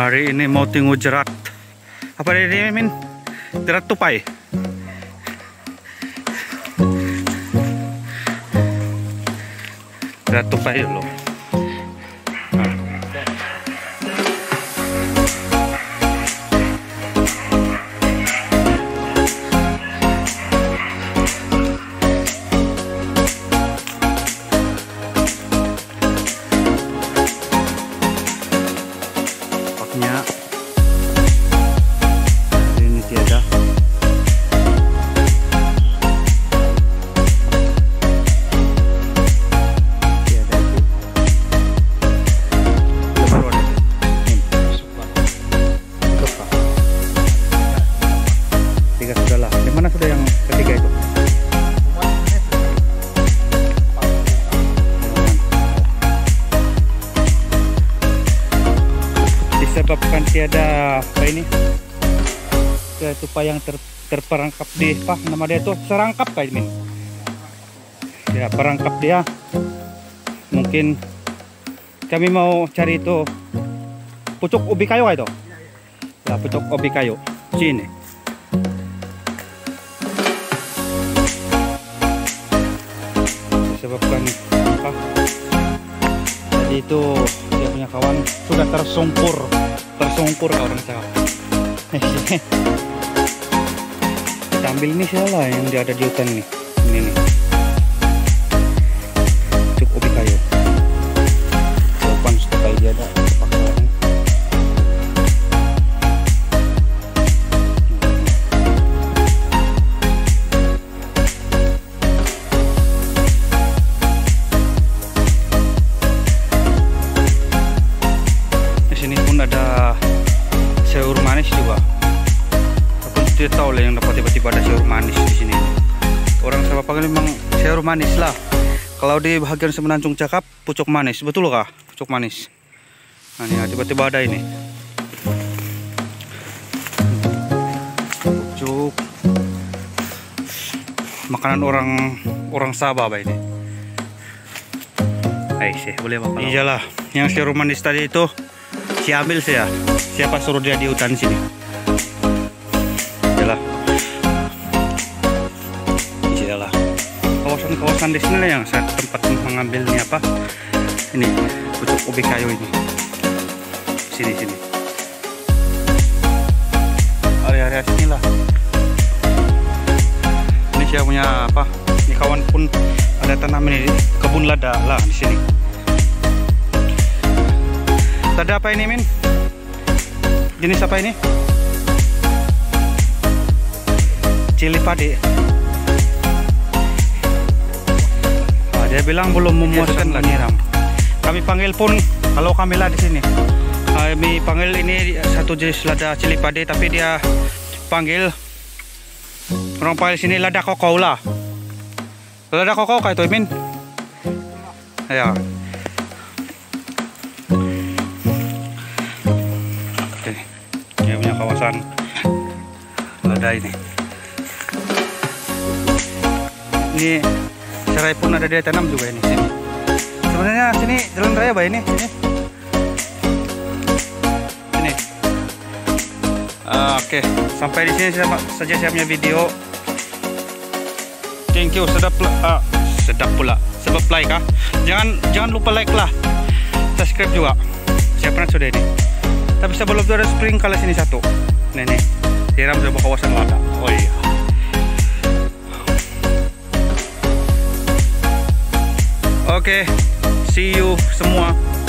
Hari ini mau tengok jerat. Apa ini, Min? Jerat tupai. Jerat tupai dulu. Hari ini tiada. Tiada itu. Baru ada. Tiga sudah lah. Di mana sudah yang ketiga itu? Disebabkan tiada apa ini, tiada tupai yang terperangkap di apa nama dia tuh, serangkap kayak ini ya, perangkap dia. Mungkin kami mau cari itu pucuk ubi kayu itu ya, pucuk ubi kayu sini. Disebabkan apa, jadi itu dia punya kawan sudah tersungkur kau orang cakap. Kita ambil ini salah yang dia ada di hutan nih. Ini nih, cukup ubi kayu. Sopan supaya dia ada pakaian. Sini pun ada sayur manis juga. Aku tidak tahu lah yang dapat tiba-tiba ada sayur manis di sini. Orang Sabah panggil memang sayur manis lah. Kalau di bagian Semenanjung cakap pucuk manis, betul kah? Pucuk manis. Nah ini tiba-tiba ada ini. Pucuk. Makanan orang Sabah bah ini. Sih boleh apa? Iyalah, yang sayur manis tadi itu si ambil saya. Siapa suruh dia di hutan sini? Yalah. Iyalah. Kawasan-kawasan di sini lah yang saya tempat mengambilnya apa? Ini pucuk ubi kayu ini. Sini. Area-area sinilah. Ini saya punya apa? Ini kawan pun ada tanam ini, kebun lada lah di sini. Ada apa ini, Min? Jenis apa ini? Cili padi. Nah, dia bilang belum memuaskan lah nyiram. Kami panggil pun kalau kami lah di sini. Kami panggil ini satu jenis lada cili padi, tapi dia panggil orang panggil sini lada kokau lah. Lada kokau kayak itu, Min. Ya. Dia punya kawasan lada ini. Ini serai pun ada dia tanam juga ini sini. Sebenarnya sini jalan raya bah ini. Ini. Oke, sampai di sini saja saya punya video. Thank you, sedap pula. Sebab like kah? Jangan lupa like lah. Subscribe juga. Saya pernah sudah ini. Tapi sebelum itu ada sprinkler sini satu. Nih, siram sebuah kawasan lada. Oh iya. Oke, see you semua.